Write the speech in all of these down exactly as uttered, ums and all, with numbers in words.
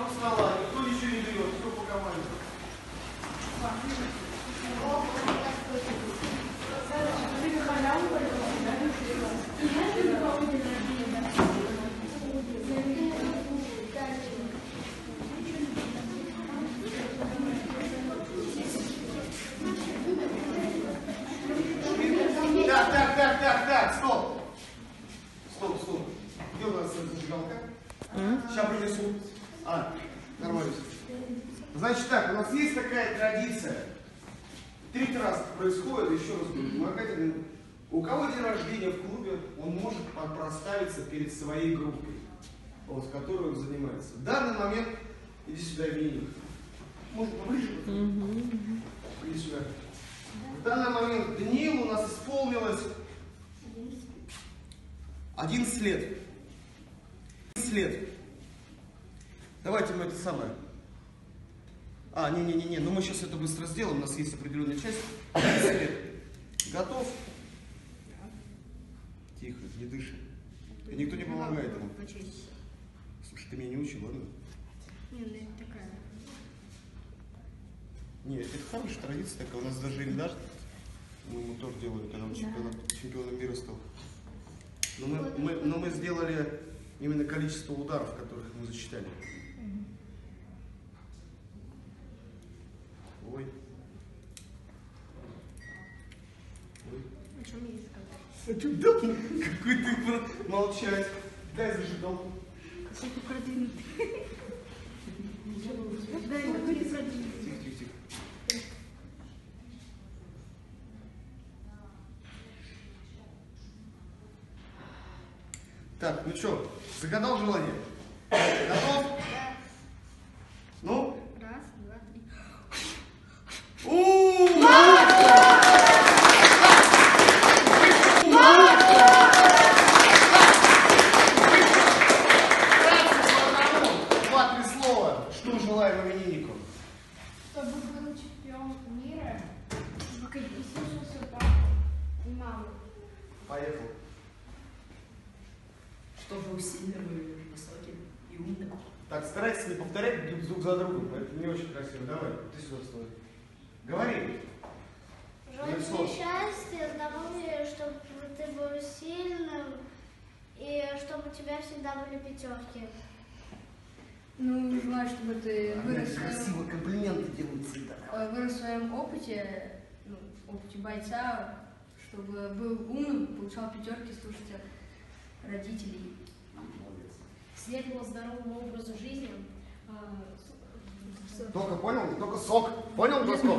вокруг стола, никто ничего не берет, все по команде. Так, так, так, так, так, стоп. Стоп, стоп. Где у нас зажигалка? Сейчас принесу. А, нормально. Значит так, у нас есть такая традиция. Третий раз происходит, еще раз говорю. У кого день рождения в клубе, он может проставиться перед своей группой, вот, с которой он занимается. В данный момент, иди сюда, именинник. Может поближе? Иди сюда. В данный момент Даниилу у нас исполнилось одиннадцать лет. одиннадцать лет. Давайте мы это самое. А, не-не-не, ну мы сейчас это быстро сделаем, у нас есть определенная часть. одиннадцать лет. Готов? Тихо, не дыши. И никто не помогает ему. Слушай, ты меня не учи, ладно? Не, ну это такая. Нет, это хорошая традиция такая. У нас даже Ильдар, мы ему тоже делали, когда он да. чемпионом, чемпионом мира стал. Но мы, мы, но мы сделали именно количество ударов, которых мы засчитали. Угу. Ой. Ой. О чем я сказала? Да, какой ты молчать. Дай зажигалку. Какой ты продвинутый. Дай, какой ты продвинутый. Тихо, тихо, тихо. Так, ну что, загадал желание? Готов? Да. Ну? Раз, два, три. У-у-у! Два-три слова. Что желаем имениннику? Чтобы был чемпион мира, чтобы слушался папу и маму. Поехал. Чтобы вы сильно были высоким и умным. Так, старайтесь не повторять друг за другом, это не очень красиво. Давай, ты сюда стой. Говори. Желаю тебе счастья, здоровья, чтобы ты был сильным и чтобы у тебя всегда были пятерки. Ну, желаю, чтобы ты вырос, Красиво комплименты делают всегда. вырос в своем опыте, ну, опыте бойца, чтобы был умным, получал пятерки, слушался родителей. Следовал здоровому образу жизни. Только понял? Только сок. Понял, Досков?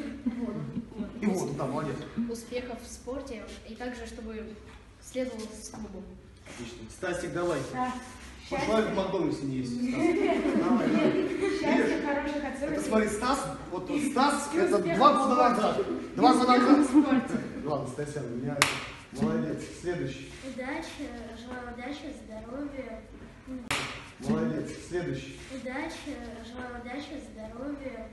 И вот, да, молодец. Успехов в спорте и также, чтобы следовал с клубом. Отлично. Стасик, давай. Да. Пошла в Макдональдсе не есть. Стас. Давай, давай. Счастье, хороших оценок. Это смотри, Стас, вот Стас, это два года назад. Два года назад. Ладно, Стасян, у меня молодец. Следующий. Удачи, желаю удачи, здоровья. Молодец. Следующий. Удачи, желаю удачи, здоровья,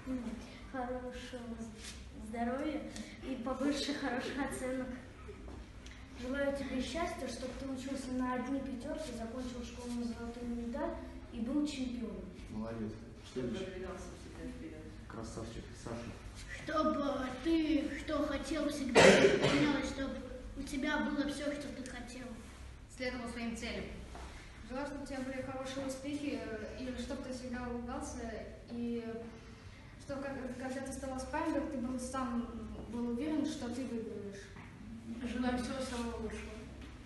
хорошего здоровья и побольше хороших оценок. Желаю тебе счастья, чтобы ты учился на одни пятерки, закончил школу на золотую медаль и был чемпионом. Молодец. Следующий. Красавчик. Саша. Чтобы ты, что хотел, всегда делать, чтобы у тебя было все, что ты хотел. Следовал своим целям. Желаю, чтобы у тебя были хорошие успехи, и чтобы ты всегда улыбался, и что когда ты вставал с памяток, ты был сам был уверен, что ты выиграешь. Желаю всего самого лучшего.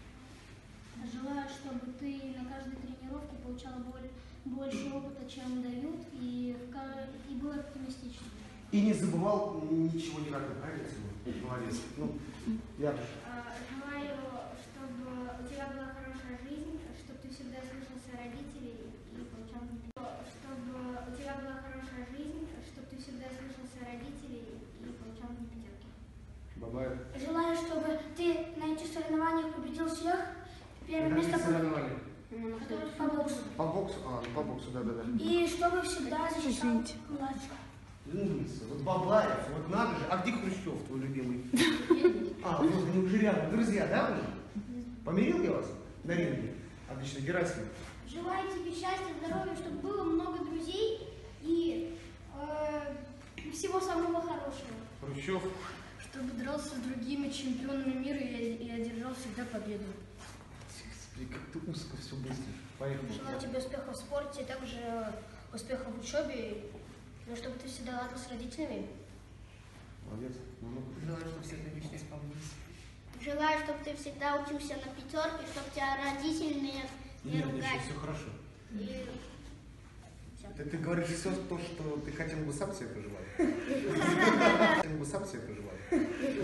Желаю, чтобы ты на каждой тренировке получал больше опыта, чем дают, и, и был оптимистичным. И не забывал ничего никогда, правильно? Молодец. Ну, я же. Желаю, чтобы у тебя была хорошая жизнь, чтобы ты всегда слушался родителей и получал пятерки. Чтобы у тебя была хорошая жизнь, чтобы ты всегда слушался родителей и получал пятерки. Бабаев. Желаю, чтобы ты на этих соревнованиях победил всех. Первое место соревнования? По боксу. По боксу? А, ну по боксу, да-да-да. И чтобы всегда защищал младших. Умница. Вот Бабаев, вот надо же. А где Хрущев, твой любимый? А, вот они уже рядом. Друзья, да, уже? Помирил я вас на ринге? Отлично, Герасим. Желаю тебе счастья, здоровья, чтобы было много всегда победу. Как ты узко все мыслишь. Поехали. Желаю тебе успехов в спорте, также успехов в учебе, но чтобы ты всегда ладил с родителями. Молодец. Ну, ну. Желаю, чтобы все отлично исполнились. Желаю, чтобы ты всегда учился на пятерке, чтобы тебя родители не, не Нет, ругали. еще все хорошо. И... Ты, ты говоришь все то, что ты хотел бы сам себе пожелать. Хотел бы сам себе пожелать.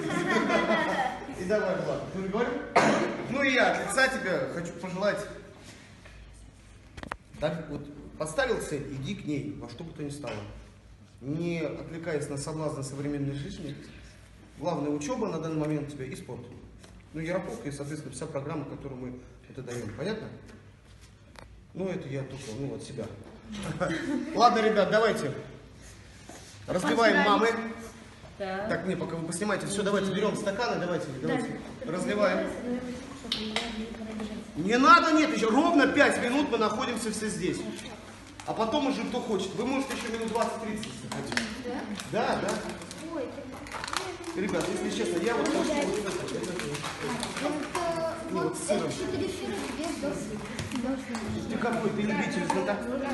И давай, Влад, ты же говорил? Ну и я от лица тебя хочу пожелать. Так вот, поставил цель, иди к ней, во что бы то ни стало. Не отвлекаясь на соблазны современной жизни. Главное, учеба на данный момент у тебя и спорт. Ну, Ярополк и, соответственно, вся программа, которую мы это даем. Понятно? Ну, это я только, ну, от себя. Ладно, ребят, давайте. Разливаем мамы. Да. Так, не, пока вы поснимаете. Все, давайте, берем стаканы, давайте, давайте. Разливаем. Не надо, нет, еще ровно пять минут мы находимся все здесь. А потом уже кто хочет. Вы можете еще минут двадцать-тридцать, если хотите. Да, да. Ребят, если честно, я вот хочу вот это, это, ну, вот с сыром. Ты какой, ты любитель знатока?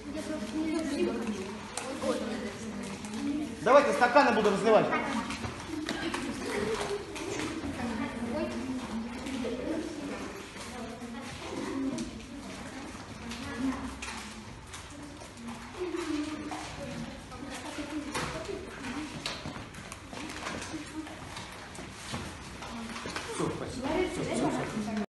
Давайте стаканы буду разливать. Все, спасибо. Все, все, все.